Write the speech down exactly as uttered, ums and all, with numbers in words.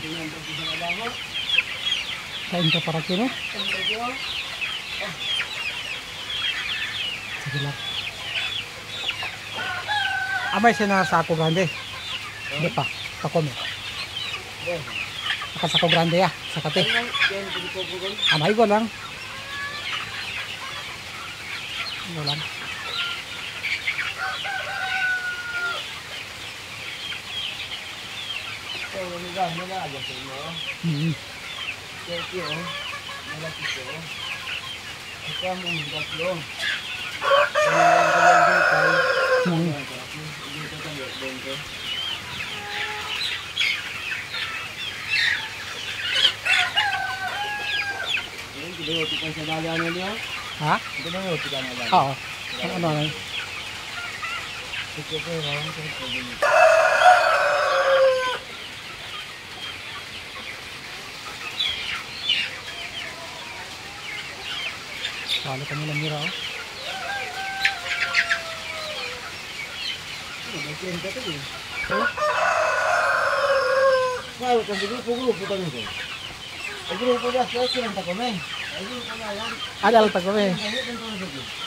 treinta para kilo. Sige lang. Amay siya na sako grande. Hindi pa. Pakome. Saka sako grande ya. Sakate. Amay ko lang. Ano lang. Hmm. Ito yun. Malaki ito. Ito ang umigat yun. Hmm. Ha? Oo. Ano ano ano? Sali kami lang mira oh. Claro, cuando grupo grupo también fue. El grupo ya se hace en Tacomé. El grupo ya ya. Ada alta kami. Ahí dentro de nosotros.